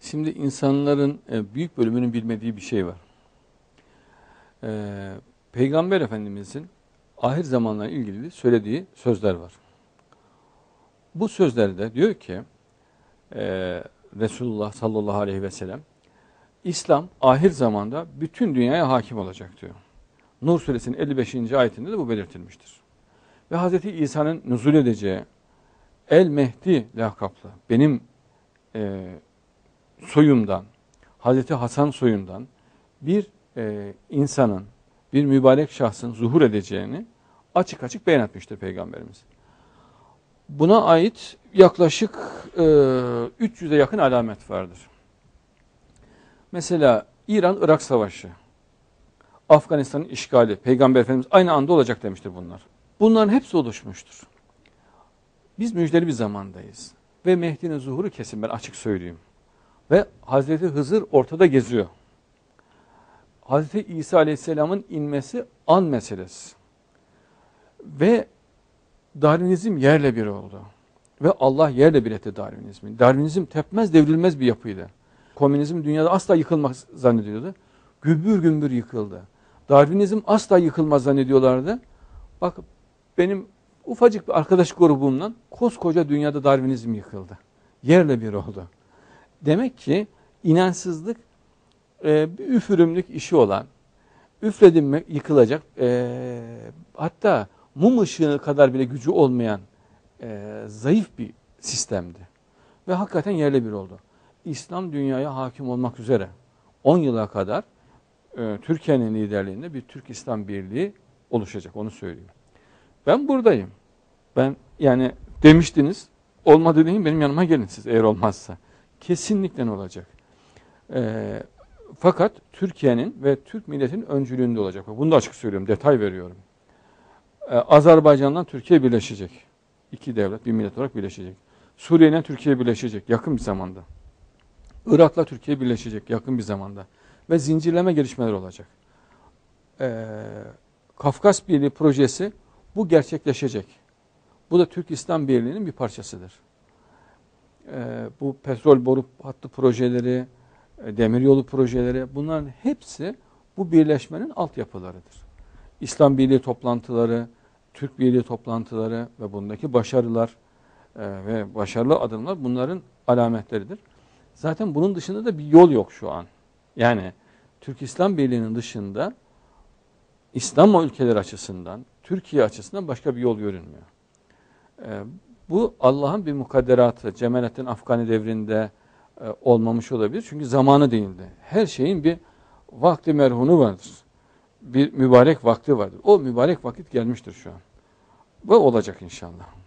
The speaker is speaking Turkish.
Şimdi insanların büyük bölümünün bilmediği bir şey var. Peygamber Efendimizin ahir zamanla ilgili söylediği sözler var. Bu sözlerde diyor ki Resulullah sallallahu aleyhi ve sellem, İslam ahir zamanda bütün dünyaya hakim olacak diyor. Nur suresinin 55. ayetinde de bu belirtilmiştir. Ve Hz. İsa'nın nuzul edeceği El Mehdi lakaplı benim soyumdan, Hz. Hasan soyundan bir insanın, bir mübarek şahsın zuhur edeceğini açık açık beyan etmiştir Peygamberimiz. Buna ait yaklaşık 300'e yakın alamet vardır. Mesela İran-Irak Savaşı, Afganistan'ın işgali, Peygamber Efendimiz aynı anda olacak demiştir bunlar. Bunların hepsi oluşmuştur. Biz müjdeli bir zamandayız. Ve Mehdi'nin zuhuru kesin, ben açık söyleyeyim. Ve Hazreti Hızır ortada geziyor. Hazreti İsa Aleyhisselam'ın inmesi an meselesi. Ve Darwinizm yerle bir oldu. Ve Allah yerle bir etti Darwinizmi. Darwinizm tepmez devrilmez bir yapıydı. Komünizm dünyada asla yıkılmaz zannediyordu. Gümbür gümbür yıkıldı. Darwinizm asla yıkılmaz zannediyorlardı. Bak, benim ufacık bir arkadaş grubumdan koskoca dünyada Darwinizm yıkıldı. Yerle bir oldu. Demek ki inançsızlık bir üfürümlük işi olan, üfledim mi yıkılacak, hatta mum ışığı kadar bile gücü olmayan zayıf bir sistemdi. Ve hakikaten yerle bir oldu. İslam dünyaya hakim olmak üzere 10 yıla kadar Türkiye'nin liderliğinde bir Türk-İslam Birliği oluşacak, onu söyleyeyim. Ben buradayım. Ben yani demiştiniz, olmadı deyin, benim yanıma gelin siz eğer olmazsa. Kesinlikle olacak. Fakat Türkiye'nin ve Türk milletinin öncülüğünde olacak. Bunu da açık söylüyorum, detay veriyorum. Azerbaycan'la Türkiye birleşecek. İki devlet, bir millet olarak birleşecek. Suriye'yle Türkiye birleşecek yakın bir zamanda. Irak'la Türkiye birleşecek yakın bir zamanda. Ve zincirleme gelişmeler olacak. Kafkas Birliği projesi bu gerçekleşecek. Bu da Türk-İslam Birliği'nin bir parçasıdır. Bu petrol boru hattı projeleri, demiryolu projeleri, bunların hepsi bu birleşmenin altyapılarıdır. İslam Birliği toplantıları, Türk Birliği toplantıları ve bundaki başarılar ve başarılı adımlar bunların alametleridir. Zaten bunun dışında da bir yol yok şu an. Yani Türk-İslam Birliği'nin dışında İslam ülkeleri açısından, Türkiye açısından başka bir yol görünmüyor. Bu Allah'ın bir mukadderatı. Cemalettin Afgani devrinde olmamış olabilir. Çünkü zamanı değildi. Her şeyin bir vakti merhunu vardır. Bir mübarek vakti vardır. O mübarek vakit gelmiştir şu an. Ve olacak inşallah.